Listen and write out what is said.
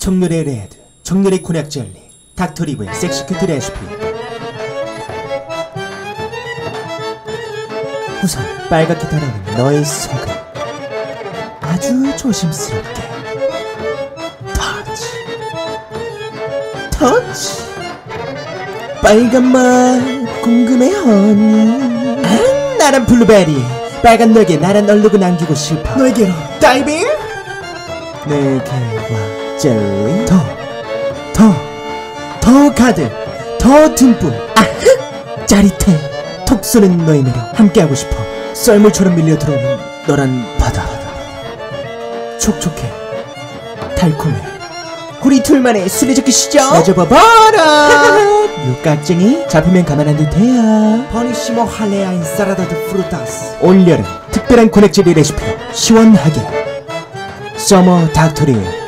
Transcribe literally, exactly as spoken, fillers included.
정렬의 레드, 정렬의 곤약 젤리, 닥터리브의 섹시큐트 레시피. 우선 빨갛게 달아오는 너의 속을 아주 조심스럽게 터치 터치. 빨간 맛 궁금해 허니. 아, 나란 블루베리, 빨간 너에게 나란 얼룩을 남기고 싶어. 너에게로 다이빙. 내게와 젤리 더, 더, 더 가득, 더 듬뿍. 아흑 짜릿해. 톡 쏘는 너의 매력 함께하고 싶어. 썰물처럼 밀려 들어오는 너란 바다. 촉촉해, 달콤해. 우리 둘만의 술래잡기 시죠. 내줘봐봐라. 육각쟁이 잡히면 가만 안 둘 테야. 버니시모 할레아 인사라다 드 프루타스. 올여름 특별한 곤약 젤리 레시피로 시원하게 서머 닥터리